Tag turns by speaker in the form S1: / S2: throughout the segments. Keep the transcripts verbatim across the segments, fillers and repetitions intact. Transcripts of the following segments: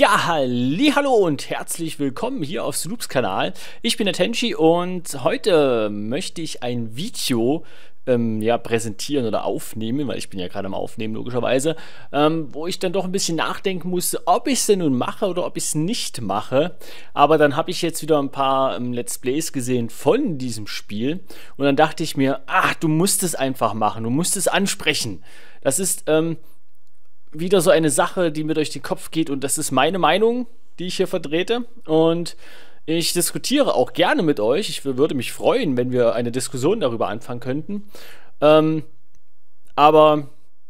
S1: Ja, hallo und herzlich willkommen hier auf Snoops Kanal. Ich bin der Tenchi und heute möchte ich ein Video ähm, ja, präsentieren oder aufnehmen, weil ich bin ja gerade am Aufnehmen logischerweise, ähm, wo ich dann doch ein bisschen nachdenken musste, ob ich es denn nun mache oder ob ich es nicht mache. Aber dann habe ich jetzt wieder ein paar ähm, Let's Plays gesehen von diesem Spiel und dann dachte ich mir, ach, du musst es einfach machen, du musst es ansprechen. Das ist, ähm, wieder so eine Sache, die mir durch den Kopf geht und das ist meine Meinung, die ich hier vertrete und ich diskutiere auch gerne mit euch. Ich würde mich freuen, wenn wir eine Diskussion darüber anfangen könnten. Ähm, aber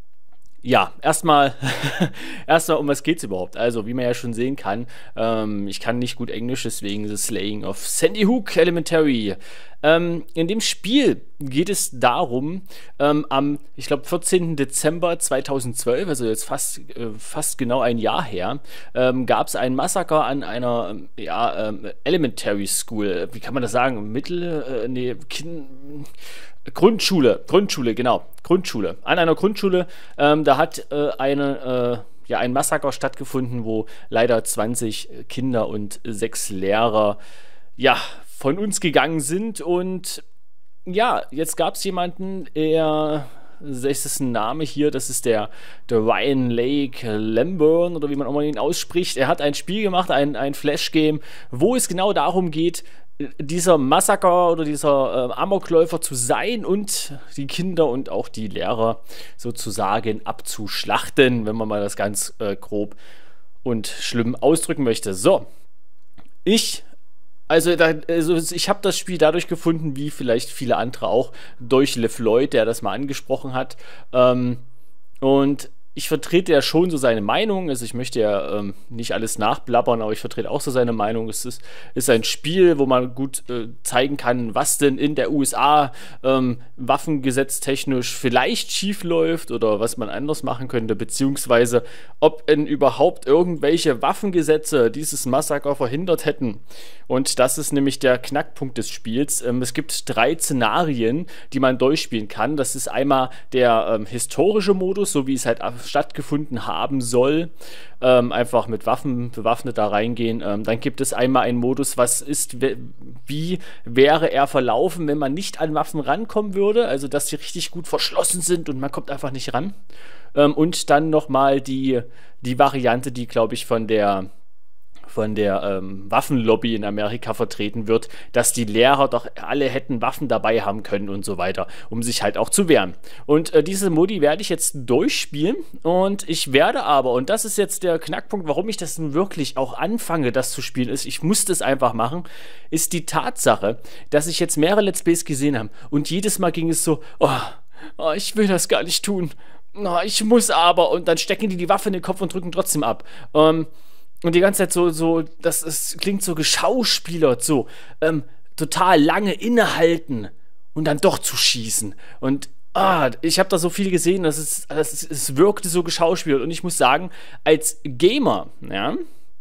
S1: ja, erstmal, erstmal, um was geht's überhaupt? Also, wie man ja schon sehen kann, ähm, ich kann nicht gut Englisch, deswegen The Slaying of Sandy Hook Elementary. Ähm, in dem Spiel geht es darum, ähm, am, ich glaube, vierzehnten Dezember zweitausendzwölf, also jetzt fast, äh, fast genau ein Jahr her, ähm, gab es ein Massaker an einer ähm, ja, ähm, Elementary School. Wie kann man das sagen? Mittel, äh, nee, Kind... Grundschule, Grundschule, genau, Grundschule. An einer Grundschule, ähm, da hat äh, eine, äh, ja, ein Massaker stattgefunden, wo leider zwanzig Kinder und sechs Lehrer, ja, von uns gegangen sind. Und ja, jetzt gab es jemanden, er, das ist ein Name hier, das ist der, der Ryan Lake Lambourne, oder wie man auch mal ihn ausspricht. Er hat ein Spiel gemacht, ein, ein Flash-Game, wo es genau darum geht, dieser Massaker oder dieser äh, Amokläufer zu sein und die Kinder und auch die Lehrer sozusagen abzuschlachten, wenn man mal das ganz äh, grob und schlimm ausdrücken möchte. So, ich, also, da, also ich habe das Spiel dadurch gefunden, wie vielleicht viele andere auch, durch LeFloid, der das mal angesprochen hat. Ähm, und ich vertrete ja schon so seine Meinung, also ich möchte ja ähm, nicht alles nachblabbern, aber ich vertrete auch so seine Meinung. Es ist, ist ein Spiel, wo man gut äh, zeigen kann, was denn in der U S A ähm, waffengesetztechnisch vielleicht schief läuft oder was man anders machen könnte, beziehungsweise ob denn überhaupt irgendwelche Waffengesetze dieses Massaker verhindert hätten. Und das ist nämlich der Knackpunkt des Spiels. Ähm, es gibt drei Szenarien, die man durchspielen kann. Das ist einmal der ähm, historische Modus, so wie es halt stattgefunden haben soll, ähm, einfach mit Waffen bewaffnet da reingehen. Ähm, dann gibt es einmal einen Modus, was ist, wie wäre er verlaufen, wenn man nicht an Waffen rankommen würde, also dass sie richtig gut verschlossen sind und man kommt einfach nicht ran. Ähm, und dann nochmal die, die Variante, die, glaube ich, von der von der ähm, Waffenlobby in Amerika vertreten wird, dass die Lehrer doch alle hätten Waffen dabei haben können und so weiter, um sich halt auch zu wehren. Und äh, diese Modi werde ich jetzt durchspielen und ich werde aber, und das ist jetzt der Knackpunkt, warum ich das wirklich auch anfange, das zu spielen, ist, ich musste es einfach machen, ist die Tatsache, dass ich jetzt mehrere Let's Plays gesehen habe und jedes Mal ging es so, oh, oh ich will das gar nicht tun, oh, ich muss aber, und dann stecken die die Waffe in den Kopf und drücken trotzdem ab. Ähm, Und die ganze Zeit so, so, das ist, klingt so geschauspielert, so, ähm, total lange innehalten und dann doch zu schießen. Und, ah, ich habe da so viel gesehen, dass es, das ist, es wirkte so geschauspielert. Und ich muss sagen, als Gamer, ja,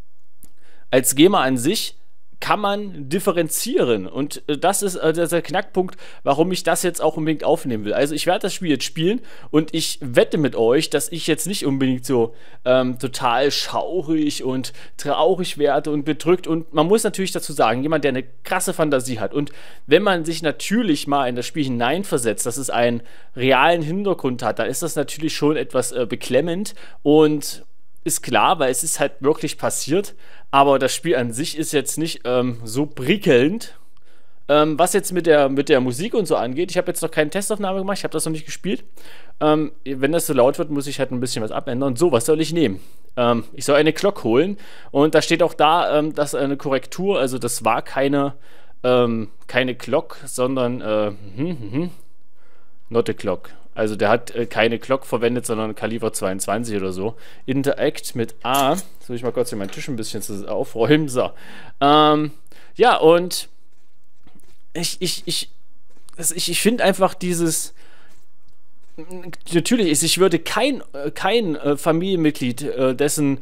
S1: als Gamer an sich, kann man differenzieren und äh, das ist äh, der Knackpunkt, warum ich das jetzt auch unbedingt aufnehmen will. Also ich werde das Spiel jetzt spielen und ich wette mit euch, dass ich jetzt nicht unbedingt so ähm, total schaurig und traurig werde und bedrückt, und man muss natürlich dazu sagen, jemand, der eine krasse Fantasie hat und wenn man sich natürlich mal in das Spiel hineinversetzt, dass es einen realen Hintergrund hat, dann ist das natürlich schon etwas äh, beklemmend und ist klar, weil es ist halt wirklich passiert, aber das Spiel an sich ist jetzt nicht ähm, so prickelnd. Ähm, was jetzt mit der, mit der Musik und so angeht, ich habe jetzt noch keine Testaufnahme gemacht, ich habe das noch nicht gespielt. Ähm, wenn das so laut wird, muss ich halt ein bisschen was abändern. So, was soll ich nehmen? Ähm, ich soll eine Glock holen und da steht auch da, ähm, dass eine Korrektur, also das war keine, ähm, keine Glock, sondern äh, hm, hm, hm, not a Glock. Also der hat äh, keine Glock verwendet, sondern Kaliber zweiundzwanzig oder so. Interact mit A. Soll ich mal kurz hier meinen Tisch ein bisschen aufräumen? So. Ähm, ja, und ich, ich, ich, ich, ich finde einfach dieses... Natürlich ist, ich würde kein, kein äh, Familienmitglied, äh, dessen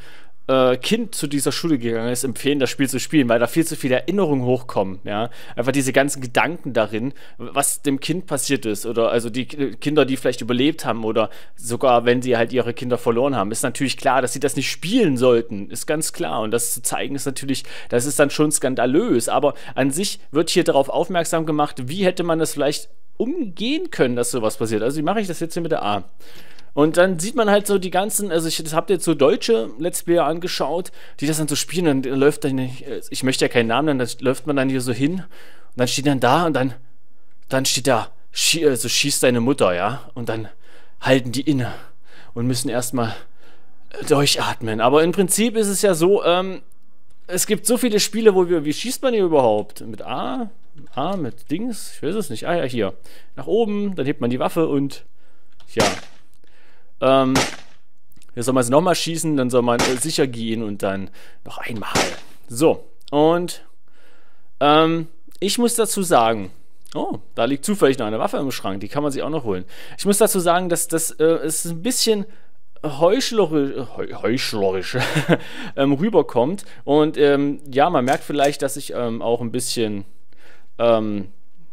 S1: äh, Kind zu dieser Schule gegangen ist, empfehlen, das Spiel zu spielen, weil da viel zu viele Erinnerungen hochkommen, ja. Einfach diese ganzen Gedanken darin, was dem Kind passiert ist oder also die Kinder, die vielleicht überlebt haben oder sogar, wenn sie halt ihre Kinder verloren haben, ist natürlich klar, dass sie das nicht spielen sollten, ist ganz klar. Und das zu zeigen ist natürlich, das ist dann schon skandalös, aber an sich wird hier darauf aufmerksam gemacht, wie hätte man das vielleicht umgehen können, dass sowas passiert. Also wie mache ich das jetzt hier mit der A? Und dann sieht man halt so die ganzen, also ich das habt ihr jetzt so deutsche Let's Player angeschaut, die das dann so spielen und dann läuft dann, ich möchte ja keinen Namen nennen, dann läuft man dann hier so hin und dann steht dann da und dann, dann steht da, schie, also schießt deine Mutter, ja, und dann halten die inne und müssen erstmal durchatmen. Aber im Prinzip ist es ja so, ähm, es gibt so viele Spiele, wo wir, wie schießt man hier überhaupt? Mit A? A, mit Dings? Ich weiß es nicht. Ah ja, hier. Nach oben, dann hebt man die Waffe und ja. Ähm, jetzt soll man sie nochmal schießen, dann soll man äh, sicher gehen und dann noch einmal. So, und ähm, ich muss dazu sagen, oh, da liegt zufällig noch eine Waffe im Schrank, die kann man sich auch noch holen. Ich muss dazu sagen, dass das äh, es ein bisschen heuchlerisch, heu, heuchlerisch ähm, rüberkommt und ähm, ja, man merkt vielleicht, dass ich ähm, auch ein bisschen, ähm,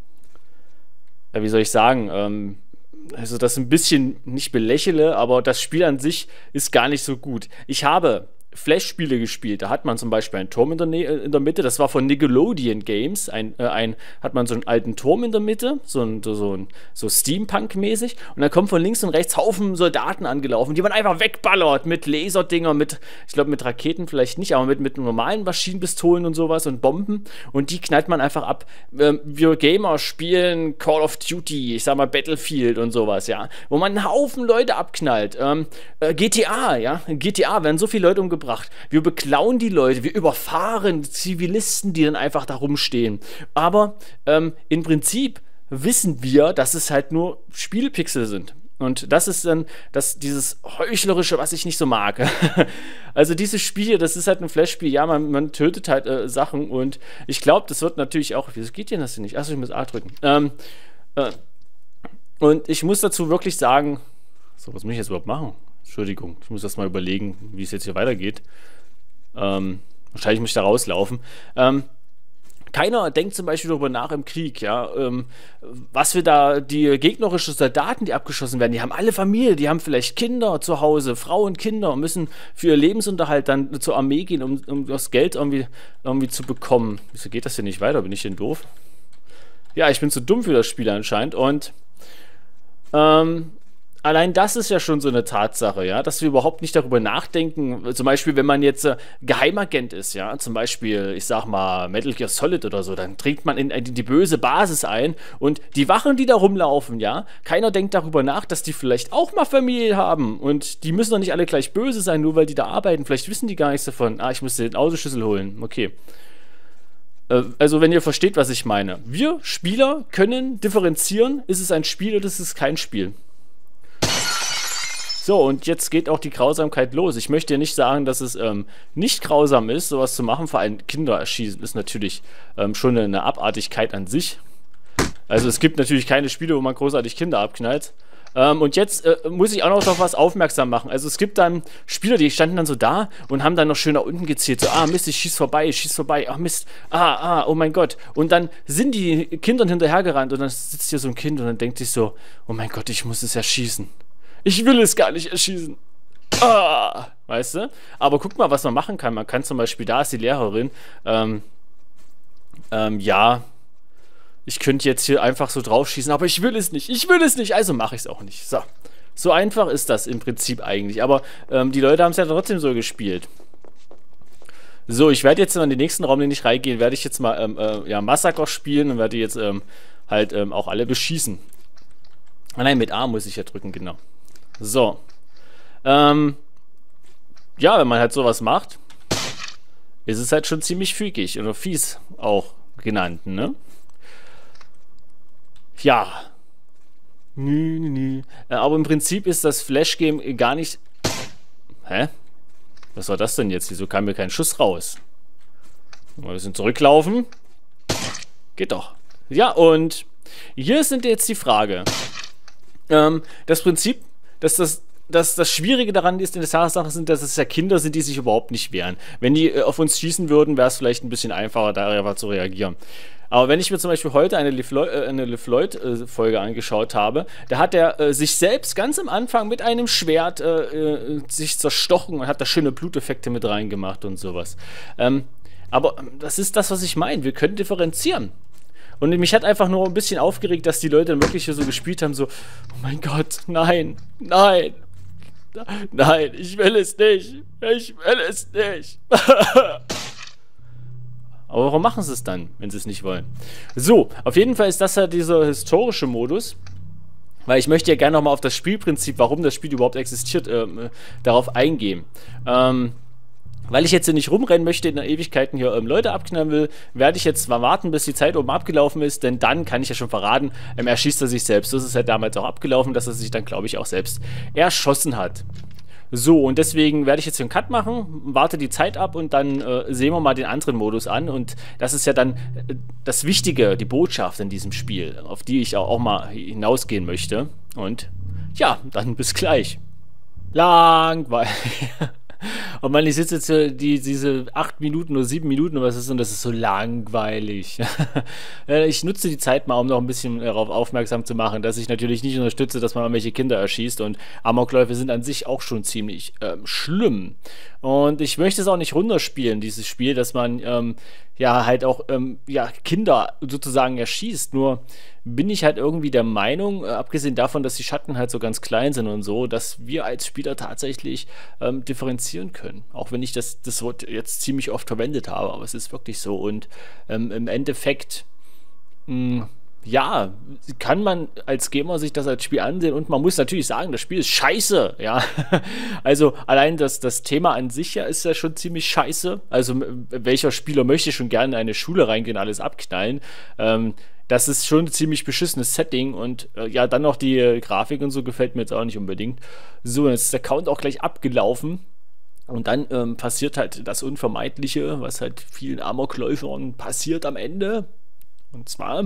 S1: ja, wie soll ich sagen, ähm, also das ein bisschen nicht belächle, aber das Spiel an sich ist gar nicht so gut. Ich habe Flash-Spiele gespielt, da hat man zum Beispiel einen Turm in der, Nä in der Mitte, das war von Nickelodeon Games, ein, äh, ein, hat man so einen alten Turm in der Mitte, so, ein, so, ein, so Steampunk-mäßig und dann kommen von links und rechts Haufen Soldaten angelaufen, die man einfach wegballert mit Laserdinger, mit, ich glaube mit Raketen vielleicht nicht, aber mit, mit normalen Maschinenpistolen und sowas und Bomben und die knallt man einfach ab. Ähm, wir Gamer spielen Call of Duty, ich sag mal Battlefield und sowas, ja, wo man einen Haufen Leute abknallt. Ähm, äh, G T A, ja, in G T A werden so viele Leute umgebracht. Wir beklauen die Leute, wir überfahren Zivilisten, die dann einfach da rumstehen. Aber ähm, im Prinzip wissen wir, dass es halt nur Spielpixel sind. Und das ist dann das, dieses Heuchlerische, was ich nicht so mag. Also dieses Spiel, das ist halt ein Flash-Spiel. Ja, man, man tötet halt äh, Sachen und ich glaube, das wird natürlich auch... Wieso geht denn das denn nicht? Achso, ich muss A drücken. Ähm, äh, und ich muss dazu wirklich sagen... So, was muss ich jetzt überhaupt machen? Entschuldigung, ich muss erst mal überlegen, wie es jetzt hier weitergeht. Ähm, wahrscheinlich muss ich da rauslaufen. Ähm, keiner denkt zum Beispiel darüber nach im Krieg, ja, ähm, was wir da, die gegnerischen Soldaten, die abgeschossen werden, die haben alle Familie, die haben vielleicht Kinder zu Hause, Frauen, Kinder und müssen für ihr Lebensunterhalt dann zur Armee gehen, um, um das Geld irgendwie, irgendwie zu bekommen. Wieso geht das denn nicht weiter? Bin ich denn doof? Ja, ich bin zu dumm für das Spiel anscheinend und ähm, allein das ist ja schon so eine Tatsache, ja, dass wir überhaupt nicht darüber nachdenken, zum Beispiel, wenn man jetzt äh, Geheimagent ist, ja, zum Beispiel, ich sag mal, Metal Gear Solid oder so, dann trägt man in, in die böse Basis ein und die Wachen, die da rumlaufen, ja, keiner denkt darüber nach, dass die vielleicht auch mal Familie haben und die müssen doch nicht alle gleich böse sein, nur weil die da arbeiten, vielleicht wissen die gar nichts davon, ah, ich muss den Autoschlüssel holen, okay. Äh, also, wenn ihr versteht, was ich meine. Wir Spieler können differenzieren, ist es ein Spiel oder ist es kein Spiel. So, und jetzt geht auch die Grausamkeit los. Ich möchte ja nicht sagen, dass es ähm, nicht grausam ist, sowas zu machen. Vor allem Kinder erschießen ist natürlich ähm, schon eine Abartigkeit an sich. Also es gibt natürlich keine Spiele, wo man großartig Kinder abknallt. Ähm, und jetzt äh, muss ich auch noch auf was aufmerksam machen. Also es gibt dann Spieler, die standen dann so da und haben dann noch schön nach unten gezählt. So, ah Mist, ich schieß vorbei, ich schieß vorbei. Ach Mist, ah, ah, oh mein Gott. Und dann sind die Kindern hinterhergerannt und dann sitzt hier so ein Kind und dann denkt sich so, oh mein Gott, ich muss es erschießen. Ich will es gar nicht erschießen. Ah, weißt du? Aber guck mal, was man machen kann. Man kann zum Beispiel, da ist die Lehrerin, ähm, ähm, ja, ich könnte jetzt hier einfach so draufschießen, aber ich will es nicht. Ich will es nicht, also mache ich es auch nicht. So. So einfach ist das im Prinzip eigentlich. Aber ähm, die Leute haben es ja trotzdem so gespielt. So, ich werde jetzt in den nächsten Raum, den ich reingehe, werde ich jetzt mal ähm, äh, ja, Massaker spielen und werde jetzt ähm, halt ähm, auch alle beschießen. Nein, mit A muss ich ja drücken, genau. So. Ähm, ja, wenn man halt sowas macht, ist es halt schon ziemlich freakig oder fies auch genannt, ne? Ja. Nö, nö, nö. Äh, aber im Prinzip ist das Flash-Game gar nicht... Hä? Was war das denn jetzt? Wieso kam mir kein Schuss raus? Mal ein bisschen zurücklaufen. Geht doch. Ja, und hier sind jetzt die Frage. Ähm, das Prinzip, dass das das, das Schwierige daran ist, in der Sache sind, dass es ja Kinder sind, die sich überhaupt nicht wehren. Wenn die äh, auf uns schießen würden, wäre es vielleicht ein bisschen einfacher, darauf zu reagieren. Aber wenn ich mir zum Beispiel heute eine Liv Lloyd-Folge äh, angeschaut habe, da hat er äh, sich selbst ganz am Anfang mit einem Schwert äh, äh, sich zerstochen und hat da schöne Bluteffekte mit reingemacht und sowas. Ähm, aber das ist das, was ich meine. Wir können differenzieren. Und mich hat einfach nur ein bisschen aufgeregt, dass die Leute dann wirklich so gespielt haben, so, oh mein Gott, nein, nein, nein, ich will es nicht, ich will es nicht. Aber warum machen sie es dann, wenn sie es nicht wollen? So, auf jeden Fall ist das ja dieser historische Modus, weil ich möchte ja gerne nochmal auf das Spielprinzip, warum das Spiel überhaupt existiert, äh, darauf eingehen. Ähm, weil ich jetzt hier nicht rumrennen möchte, in der Ewigkeiten hier ähm, Leute abknallen will, werde ich jetzt mal warten, bis die Zeit oben abgelaufen ist, denn dann kann ich ja schon verraten, ähm, erschießt er sich selbst. So ist es ja damals auch abgelaufen, dass er sich dann, glaube ich, auch selbst erschossen hat. So, und deswegen werde ich jetzt hier einen Cut machen, warte die Zeit ab und dann äh, sehen wir mal den anderen Modus an. Und das ist ja dann äh, das Wichtige, die Botschaft in diesem Spiel, auf die ich auch, auch mal hinausgehen möchte. Und ja, dann bis gleich. Langweilig. Und man, ich sitze jetzt hier die, diese acht Minuten oder sieben Minuten oder was ist und das ist so langweilig. Ich nutze die Zeit mal, um noch ein bisschen darauf aufmerksam zu machen, dass ich natürlich nicht unterstütze, dass man irgendwelche Kinder erschießt und Amokläufe sind an sich auch schon ziemlich ähm, schlimm. Und ich möchte es auch nicht runterspielen, dieses Spiel, dass man ähm, ja halt auch ähm, ja, Kinder sozusagen erschießt. Nur bin ich halt irgendwie der Meinung, äh, abgesehen davon, dass die Schatten halt so ganz klein sind und so, dass wir als Spieler tatsächlich ähm, differenzieren können. Auch wenn ich das, das Wort jetzt ziemlich oft verwendet habe, aber es ist wirklich so. Und ähm, im Endeffekt, mh, ja, kann man als Gamer sich das als Spiel ansehen und man muss natürlich sagen, das Spiel ist scheiße, ja. Also allein das, das Thema an sich ja ist ja schon ziemlich scheiße. Also welcher Spieler möchte schon gerne in eine Schule reingehen, alles abknallen? Ähm, das ist schon ein ziemlich beschissenes Setting und äh, ja, dann noch die äh, Grafik und so gefällt mir jetzt auch nicht unbedingt. So, jetzt ist der Count auch gleich abgelaufen. Und dann ähm, passiert halt das Unvermeidliche, was halt vielen Amokläufern passiert am Ende. Und zwar,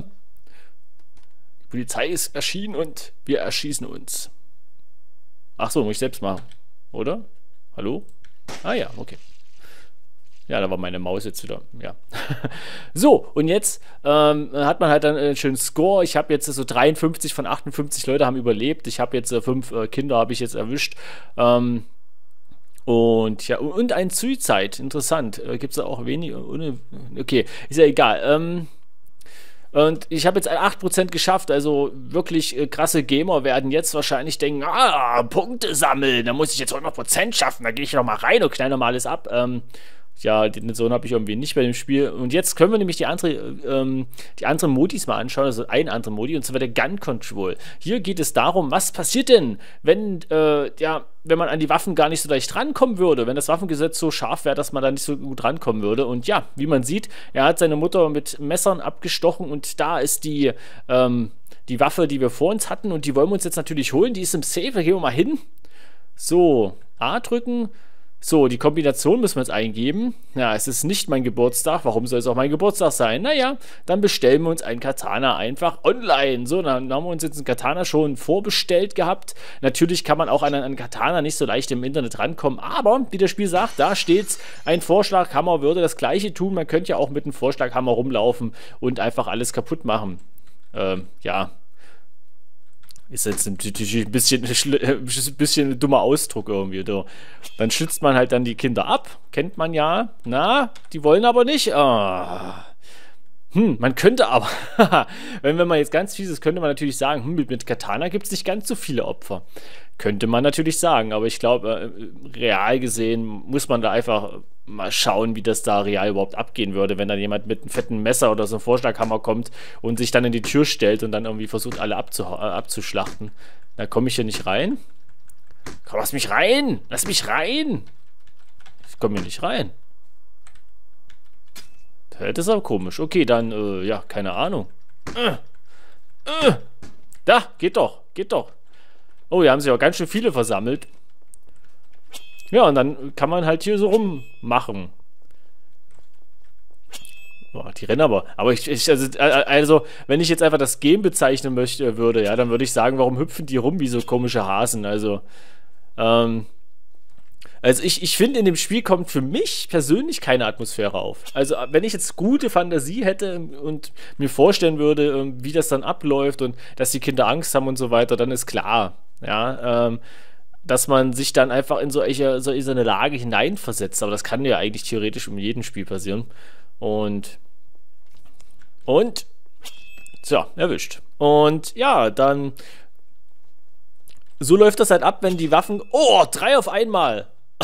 S1: die Polizei ist erschienen und wir erschießen uns. Ach so, muss ich selbst machen, oder? Hallo? Ah ja, okay. Ja, da war meine Maus jetzt wieder, ja. So, und jetzt ähm, hat man halt dann einen schönen Score. Ich habe jetzt so dreiundfünfzig von achtundfünfzig Leute haben überlebt. Ich habe jetzt äh, fünf äh, Kinder habe ich jetzt erwischt. Ähm, und ja, und ein Suizide, interessant. Äh, Gibt es da auch weniger? Okay, ist ja egal. Ähm, Und ich habe jetzt acht Prozent geschafft, also wirklich äh, krasse Gamer werden jetzt wahrscheinlich denken, ah, Punkte sammeln, da muss ich jetzt hundert Prozent schaffen, da gehe ich noch mal rein und knall noch mal alles ab. Ähm, ja, den so habe ich irgendwie nicht bei dem Spiel. Und jetzt können wir nämlich die, andere, ähm, die anderen Modis mal anschauen, also einen anderen Modi, und zwar der Gun Control. Hier geht es darum, was passiert denn, wenn, äh, ja, wenn man an die Waffen gar nicht so leicht rankommen würde, wenn das Waffengesetz so scharf wäre, dass man da nicht so gut rankommen würde. Und ja, wie man sieht, er hat seine Mutter mit Messern abgestochen und da ist die, ähm, die Waffe, die wir vor uns hatten und die wollen wir uns jetzt natürlich holen. Die ist im Safe, da gehen wir mal hin. So, A drücken. So, die Kombination müssen wir jetzt eingeben. Ja, es ist nicht mein Geburtstag. Warum soll es auch mein Geburtstag sein? Naja, dann bestellen wir uns einen Katana einfach online. So, dann haben wir uns jetzt einen Katana schon vorbestellt gehabt. Natürlich kann man auch an einen Katana nicht so leicht im Internet rankommen. Aber, wie das Spiel sagt, da steht's, ein Vorschlaghammer würde das Gleiche tun. Man könnte ja auch mit einem Vorschlaghammer rumlaufen und einfach alles kaputt machen. Ähm, ja. Ist jetzt natürlich ein bisschen, ein bisschen ein dummer Ausdruck irgendwie. So. Dann schützt man halt dann die Kinder ab. Kennt man ja. Na, die wollen aber nicht. Ah. Hm, man könnte aber, wenn, wenn man jetzt ganz fies ist, könnte man natürlich sagen, hm, mit, mit Katana gibt es nicht ganz so viele Opfer. Könnte man natürlich sagen, aber ich glaube, äh, real gesehen muss man da einfach mal schauen, wie das da real überhaupt abgehen würde, wenn dann jemand mit einem fetten Messer oder so einem Vorschlaghammer kommt und sich dann in die Tür stellt und dann irgendwie versucht, alle abzu äh, abzuschlachten. Da komme ich hier nicht rein. Komm, lass mich rein! Lass mich rein! Ich komme hier nicht rein. Das ist aber komisch. Okay, dann, äh, ja, keine Ahnung. Äh, äh, da, geht doch, geht doch. Oh, hier haben sich auch ganz schön viele versammelt. Ja, und dann kann man halt hier so rummachen. Boah, die rennen aber. Aber ich, ich also, also, wenn ich jetzt einfach das Game bezeichnen möchte, würde, ja, dann würde ich sagen, warum hüpfen die rum wie so komische Hasen? Also, Ähm, also ich, ich finde, in dem Spiel kommt für mich persönlich keine Atmosphäre auf. Also wenn ich jetzt gute Fantasie hätte und mir vorstellen würde, wie das dann abläuft und dass die Kinder Angst haben und so weiter, dann ist klar, ja, ähm, dass man sich dann einfach in so, eine, so eine Lage hineinversetzt. Aber das kann ja eigentlich theoretisch in jedem Spiel passieren. Und und tja, erwischt. Und ja, dann so läuft das halt ab, wenn die Waffen... Oh, drei auf einmal!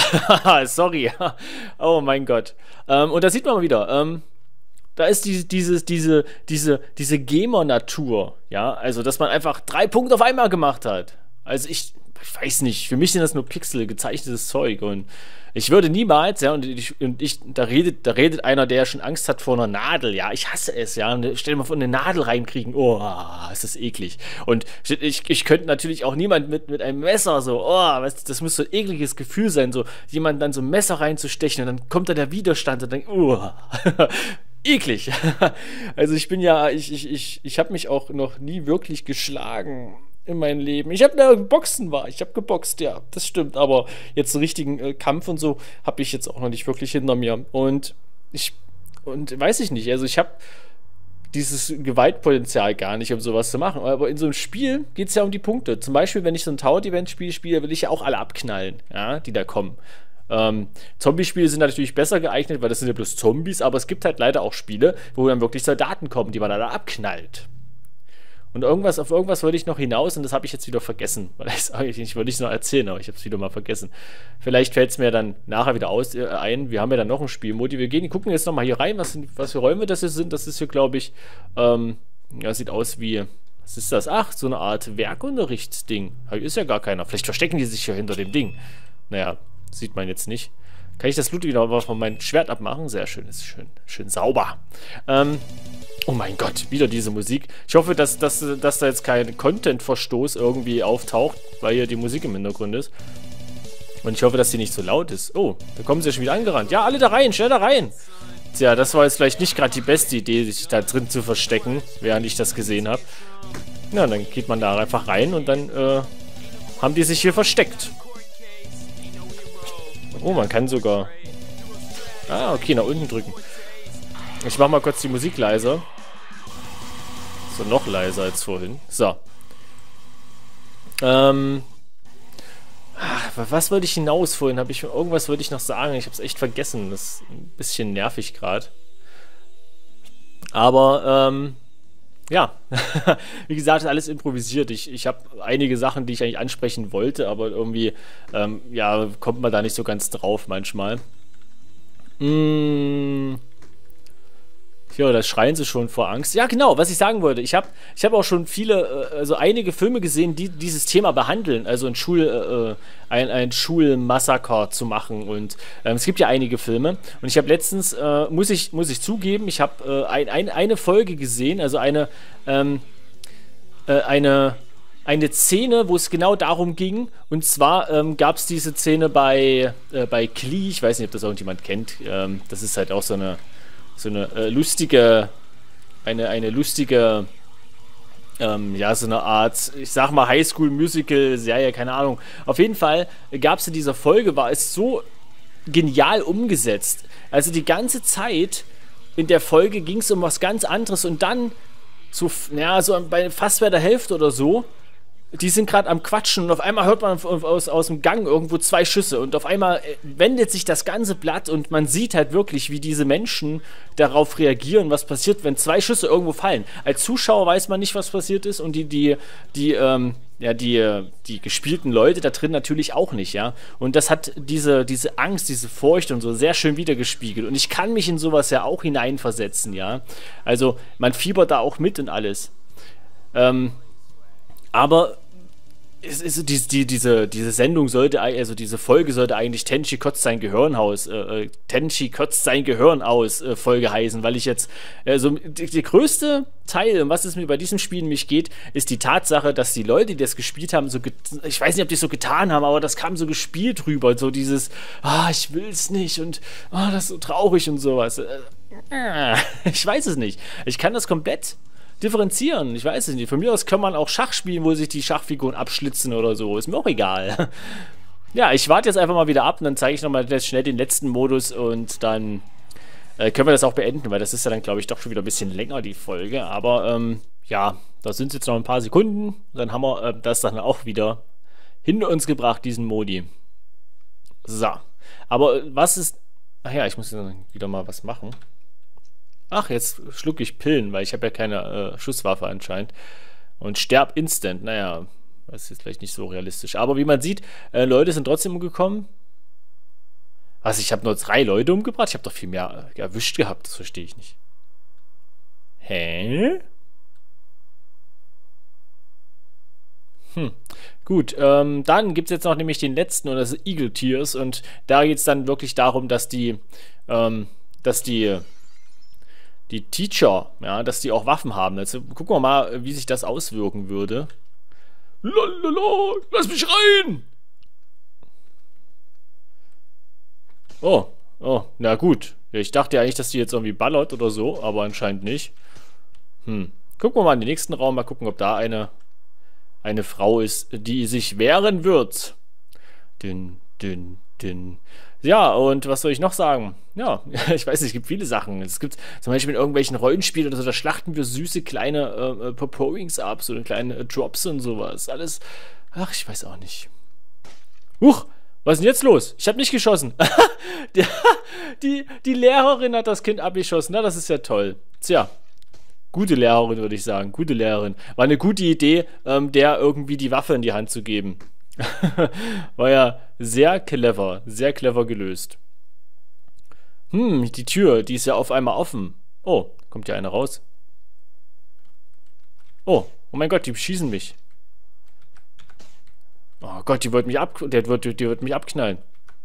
S1: Sorry. Oh mein Gott. Ähm, und da sieht man mal wieder, ähm, da ist die, dieses, diese, diese, diese Gamer-Natur, ja, also dass man einfach drei Punkte auf einmal gemacht hat. Also ich, ich weiß nicht, für mich sind das nur Pixel, gezeichnetes Zeug und ich würde niemals, ja, und ich, und ich da redet, da redet einer, der schon Angst hat vor einer Nadel, ja, ich hasse es, ja, und stell dir mal vor, eine Nadel reinkriegen, oh, ist das eklig. Und ich, ich könnte natürlich auch niemand mit, mit einem Messer so, oh, was, das muss so ein ekliges Gefühl sein, so jemand dann so ein Messer reinzustechen und dann kommt da der Widerstand und dann, oh, eklig. Also ich bin ja, ich, ich, ich, ich habe mich auch noch nie wirklich geschlagen in meinem Leben. Ich habe da Boxen war, ich habe geboxt, ja, das stimmt, aber jetzt einen richtigen äh, Kampf und so habe ich jetzt auch noch nicht wirklich hinter mir. Und ich, und weiß ich nicht, also ich habe dieses Gewaltpotenzial gar nicht, um sowas zu machen. Aber in so einem Spiel geht es ja um die Punkte. Zum Beispiel, wenn ich so ein Tower-Event-Spiel spiele, will ich ja auch alle abknallen, ja, die da kommen. Ähm, Zombie-Spiele sind natürlich besser geeignet, weil das sind ja bloß Zombies, aber es gibt halt leider auch Spiele, wo dann wirklich Soldaten kommen, die man dann abknallt. Und irgendwas, auf irgendwas wollte ich noch hinaus und das habe ich jetzt wieder vergessen. Weil das eigentlich wollte ich es noch erzählen, aber ich habe es wieder mal vergessen. Vielleicht fällt es mir dann nachher wieder aus, äh, ein. Wir haben ja dann noch ein Spielmodi. Wir gehen, gucken jetzt nochmal hier rein, was, sind, was für Räume das hier sind. Das ist hier, glaube ich, ähm, ja, sieht aus wie, was ist das? Ach, so eine Art Werkunterrichtsding. Hier ist ja gar keiner. Vielleicht verstecken die sich hier hinter dem Ding. Naja, sieht man jetzt nicht. Kann ich das Blut wieder mal von meinem Schwert abmachen? Sehr schön, ist schön, schön sauber. Ähm, oh mein Gott, wieder diese Musik. Ich hoffe, dass, dass, dass da jetzt kein Content-Verstoß irgendwie auftaucht, weil hier die Musik im Hintergrund ist. Und ich hoffe, dass die nicht so laut ist. Oh, da kommen sie ja schon wieder angerannt. Ja, alle da rein, schnell da rein. Tja, das war jetzt vielleicht nicht gerade die beste Idee, sich da drin zu verstecken, während ich das gesehen habe. Ja, dann geht man da einfach rein und dann äh, haben die sich hier versteckt. Oh, man kann sogar... Ah, okay, nach unten drücken. Ich mach mal kurz die Musik leiser. So, noch leiser als vorhin. So. Ähm... Ach, was wollte ich hinaus vorhin? Hab ich, irgendwas wollte ich noch sagen. Ich habe es echt vergessen. Das ist ein bisschen nervig gerade. Aber, ähm... ja, wie gesagt, alles improvisiert. Ich, ich habe einige Sachen, die ich eigentlich ansprechen wollte, aber irgendwie, ähm, ja, kommt man da nicht so ganz drauf manchmal. Mmh. Ja, da schreien sie schon vor Angst. Ja, genau, was ich sagen wollte. Ich habe ich hab auch schon viele, also einige Filme gesehen, die dieses Thema behandeln. Also ein, Schul, äh, ein, ein Schulmassaker zu machen. Und ähm, es gibt ja einige Filme. Und ich habe letztens, äh, muss, ich, muss ich zugeben, ich habe äh, ein, ein, eine Folge gesehen, also eine, ähm, äh, eine, eine Szene, wo es genau darum ging. Und zwar ähm, gab es diese Szene bei, äh, bei Glee. Ich weiß nicht, ob das irgendjemand kennt. Ähm, das ist halt auch so eine so eine äh, lustige, eine, eine lustige, ähm, ja, so eine Art, ich sag mal Highschool-Musical-Serie, keine Ahnung. Auf jeden Fall gab es in dieser Folge, war es so genial umgesetzt. Also die ganze Zeit in der Folge ging es um was ganz anderes und dann, so, ja, so bei, fast bei der Hälfte oder so, die sind gerade am Quatschen und auf einmal hört man aus, aus dem Gang irgendwo zwei Schüsse und auf einmal wendet sich das ganze Blatt und man sieht halt wirklich, wie diese Menschen darauf reagieren, was passiert, wenn zwei Schüsse irgendwo fallen. Als Zuschauer weiß man nicht, was passiert ist und die, die, die, ähm, ja, die, die gespielten Leute da drin natürlich auch nicht, ja. Und das hat diese, diese Angst, diese Furcht und so sehr schön wiedergespiegelt und ich kann mich in sowas ja auch hineinversetzen, ja. Also man fiebert da auch mit und alles. Ähm, aber es ist, die, die, diese, diese Sendung sollte, also diese Folge sollte eigentlich Tenchi kotzt sein Gehirn aus, äh, Tenchi kotzt sein Gehirn aus äh, Folge heißen, weil ich jetzt, also der die größte Teil, um was es mir bei diesem Spiel nämlich geht, ist die Tatsache, dass die Leute, die das gespielt haben, so, ich weiß nicht, ob die es so getan haben, aber das kam so gespielt rüber, so dieses, ah, ich will's nicht und ah, das ist so traurig und sowas. Äh, ich weiß es nicht. Ich kann das komplett differenzieren, ich weiß es nicht. Von mir aus kann man auch Schach spielen, wo sich die Schachfiguren abschlitzen oder so. Ist mir auch egal. Ja, ich warte jetzt einfach mal wieder ab und dann zeige ich nochmal schnell den letzten Modus und dann äh, können wir das auch beenden, weil das ist ja dann, glaube ich, doch schon wieder ein bisschen länger, die Folge. Aber ähm, ja, da sind jetzt noch ein paar Sekunden. Dann haben wir äh, das dann auch wieder hinter uns gebracht, diesen Modi. So. Aber äh, was ist... Ach ja, ich muss dann wieder mal was machen. Ach, jetzt schlucke ich Pillen, weil ich habe ja keine äh, Schusswaffe anscheinend. Und sterb instant. Naja, das ist jetzt vielleicht nicht so realistisch. Aber wie man sieht, äh, Leute sind trotzdem umgekommen. Was, ich habe nur drei Leute umgebracht? Ich habe doch viel mehr äh, erwischt gehabt. Das verstehe ich nicht. Hä? Hm. Gut, ähm, dann gibt es jetzt noch nämlich den letzten, und das ist Eagle Tears. Und da geht es dann wirklich darum, dass die, ähm, dass die, die Teacher, ja, dass die auch Waffen haben. Also gucken wir mal, wie sich das auswirken würde. Lalala, lass mich rein! Oh, oh, na gut. Ich dachte ja eigentlich, dass die jetzt irgendwie ballert oder so, aber anscheinend nicht. Hm. Gucken wir mal in den nächsten Raum, mal gucken, ob da eine, eine Frau ist, die sich wehren wird. Dün, dün, dün. Ja, und was soll ich noch sagen? Ja, ich weiß nicht, es gibt viele Sachen. Es gibt zum Beispiel in irgendwelchen Rollenspielen oder so, da schlachten wir süße kleine äh, Popo-Wings ab, so kleine äh, Drops und sowas. Alles, ach, ich weiß auch nicht. Huch, was ist denn jetzt los? Ich habe nicht geschossen. die, die, die Lehrerin hat das Kind abgeschossen. Na, das ist ja toll. Tja, gute Lehrerin, würde ich sagen. Gute Lehrerin. War eine gute Idee, ähm, der irgendwie die Waffe in die Hand zu geben. War ja sehr clever, sehr clever gelöst. Hm, die Tür, die ist ja auf einmal offen. Oh, kommt ja einer raus. Oh, oh mein Gott, die beschießen mich. Oh Gott, die wird mich ab, der wird, die wird mich abknallen.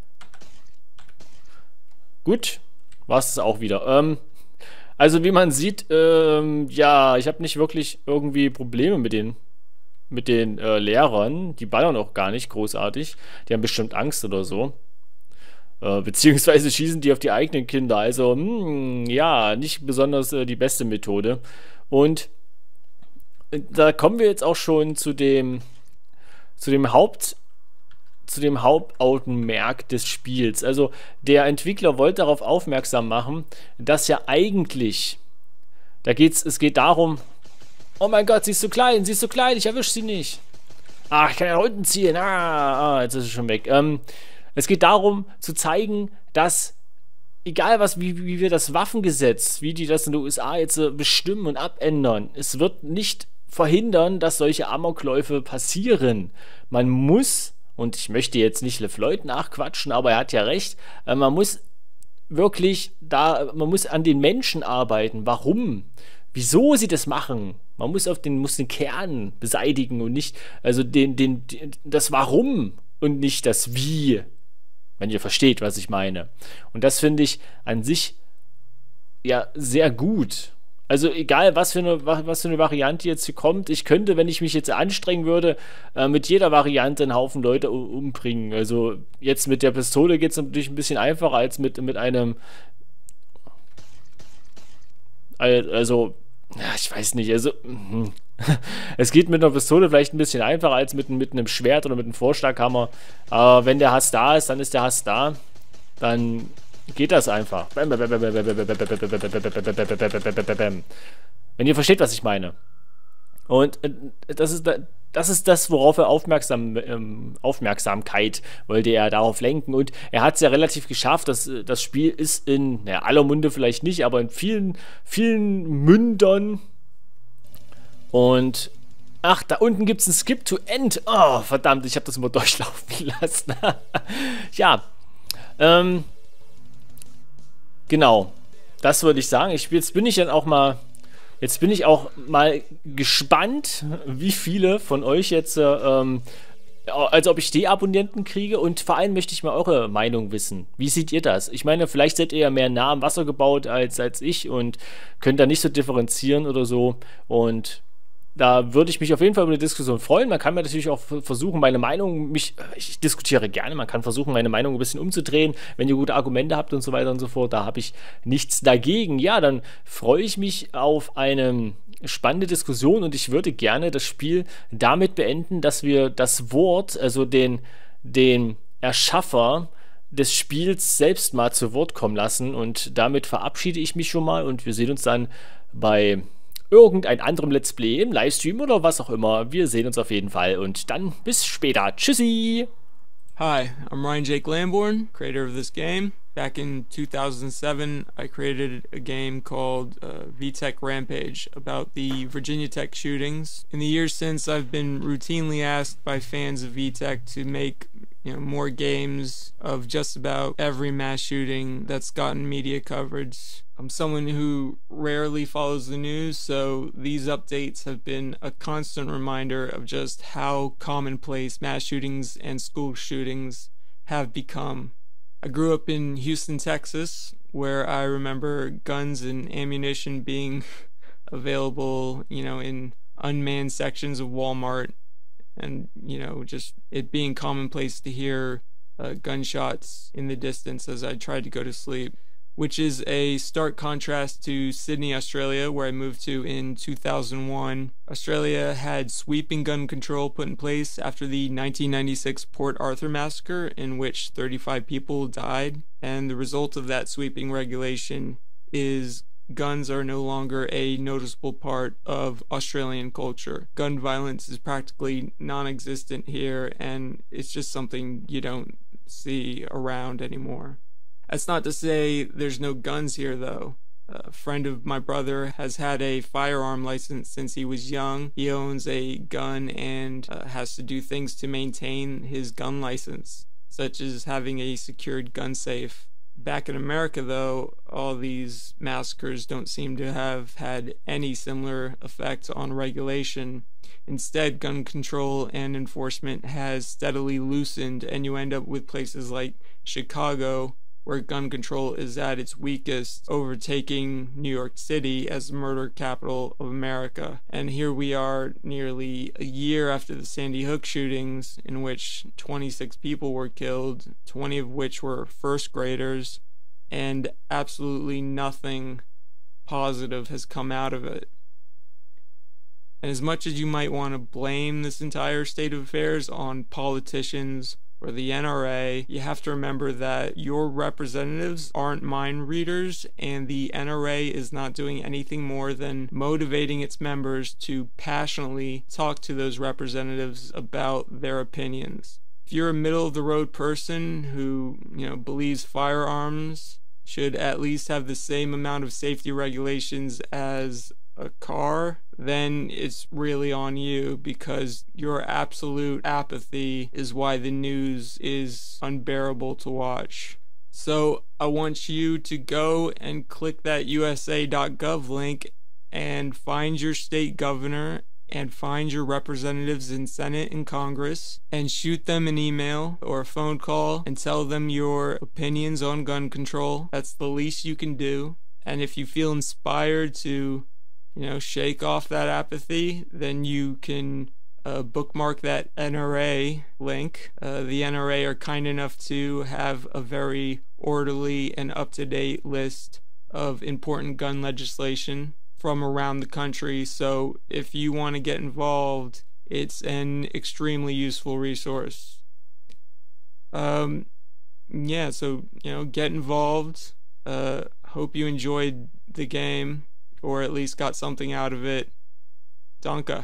S1: Gut, war es auch wieder. Ähm, also wie man sieht, ähm, ja, ich habe nicht wirklich irgendwie Probleme mit den mit den äh, Lehrern. Die ballern auch gar nicht großartig. Die haben bestimmt Angst oder so. Äh, beziehungsweise schießen die auf die eigenen Kinder. Also, mh, ja, nicht besonders äh, die beste Methode. Und äh, da kommen wir jetzt auch schon zu dem zu dem Haupt zu dem Hauptaugenmerk des Spiels. Also, der Entwickler wollte darauf aufmerksam machen, dass ja eigentlich, da geht's, es geht darum, oh mein Gott, sie ist so klein, sie ist so klein, ich erwische sie nicht. Ah, ich kann ja nach unten ziehen. Ah, ah, jetzt ist sie schon weg. Ähm, es geht darum, zu zeigen, dass, egal was, wie, wie wir das Waffengesetz, wie die das in den U S A jetzt äh, bestimmen und abändern, es wird nicht verhindern, dass solche Amokläufe passieren. Man muss, und ich möchte jetzt nicht LeFloid nachquatschen, aber er hat ja recht, äh, man muss wirklich da, man muss an den Menschen arbeiten. Warum? Wieso sie das machen? Man muss auf den, muss den Kern beseitigen und nicht, also den, den, den, das Warum und nicht das Wie, wenn ihr versteht, was ich meine. Und das finde ich an sich ja sehr gut. Also egal, was für eine, was für eine Variante jetzt hier kommt, ich könnte, wenn ich mich jetzt anstrengen würde, äh, mit jeder Variante einen Haufen Leute umbringen. Also jetzt mit der Pistole geht es natürlich ein bisschen einfacher als mit, mit einem, also, ja, ich weiß nicht, also, es geht mit einer Pistole vielleicht ein bisschen einfacher als mit, mit einem Schwert oder mit einem Vorschlaghammer, aber wenn der Hass da ist, dann ist der Hass da, dann geht das einfach. Wenn ihr versteht, was ich meine. Und das ist, das ist das, worauf er aufmerksam, ähm, Aufmerksamkeit wollte er darauf lenken. Und er hat es ja relativ geschafft. Das, das Spiel ist in naja, aller Munde vielleicht nicht, aber in vielen, vielen Mündern. Und ach, da unten gibt es ein Skip to End. Oh, verdammt, ich habe das immer durchlaufen lassen. Ja, ähm, genau. Das würde ich sagen. Ich, jetzt bin ich dann auch mal Jetzt bin ich auch mal gespannt, wie viele von euch jetzt, äh, ähm, also ob ich Deabonnenten kriege, und vor allem möchte ich mal eure Meinung wissen. Wie seht ihr das? Ich meine, vielleicht seid ihr ja mehr nah am Wasser gebaut als, als ich und könnt da nicht so differenzieren oder so, und da würde ich mich auf jeden Fall über eine Diskussion freuen. Man kann mir natürlich auch versuchen, meine Meinung, mich, ich diskutiere gerne, man kann versuchen, meine Meinung ein bisschen umzudrehen, wenn ihr gute Argumente habt und so weiter und so fort. Da habe ich nichts dagegen. Ja, dann freue ich mich auf eine spannende Diskussion, und ich würde gerne das Spiel damit beenden, dass wir das Wort, also den, den Erschaffer des Spiels selbst mal zu Wort kommen lassen. Und damit verabschiede ich mich schon mal und wir sehen uns dann bei irgendein anderem Let's Play im Livestream oder was auch immer. Wir sehen uns auf jeden Fall und dann bis später. Tschüssi!
S2: Hi, I'm Ryan Jake Lamborn, creator of this game. Back in two thousand seven, I created a game called uh, VTech Rampage about the Virginia Tech shootings. In the years since, I've been routinely asked by fans of VTech to make you know, more games of just about every mass shooting that's gotten media coverage. I'm someone who rarely follows the news, so these updates have been a constant reminder of just how commonplace mass shootings and school shootings have become. I grew up in Houston, Texas, where I remember guns and ammunition being available, you know, in unmanned sections of Walmart, and, you know, just it being commonplace to hear uh, gunshots in the distance as I tried to go to sleep, which is a stark contrast to Sydney, Australia, where I moved to in two thousand one. Australia had sweeping gun control put in place after the nineteen ninety-six Port Arthur massacre, in which thirty-five people died, and the result of that sweeping regulation is guns are no longer a noticeable part of Australian culture. Gun violence is practically non-existent here, and it's just something you don't see around anymore. That's not to say there's no guns here, though. A friend of my brother has had a firearm license since he was young. He owns a gun and uh, has to do things to maintain his gun license, such as having a secured gun safe. Back in America, though, all these massacres don't seem to have had any similar effect on regulation. Instead, gun control and enforcement has steadily loosened, and you end up with places like Chicago, where gun control is at its weakest, overtaking New York City as the murder capital of America. And here we are nearly a year after the Sandy Hook shootings, in which twenty-six people were killed, twenty of which were first graders, and absolutely nothing positive has come out of it. And as much as you might want to blame this entire state of affairs on politicians or the N R A, you have to remember that your representatives aren't mind readers, and the N R A is not doing anything more than motivating its members to passionately talk to those representatives about their opinions. If you're a middle-of-the-road person who, you know, believes firearms should at least have the same amount of safety regulations as a car, then it's really on you, because your absolute apathy is why the news is unbearable to watch. So I want you to go and click that U S A dot gov link and find your state governor and find your representatives in Senate and Congress and shoot them an email or a phone call and tell them your opinions on gun control. That's the least you can do. And if you feel inspired to you know, shake off that apathy, then you can uh, bookmark that N R A link. Uh, the N R A are kind enough to have a very orderly and up-to-date list of important gun legislation from around the country, so if you want to get involved, it's an extremely useful resource. Um, yeah, so, you know, get involved. Uh, hope you enjoyed the game, or at least got something out of it. Danke.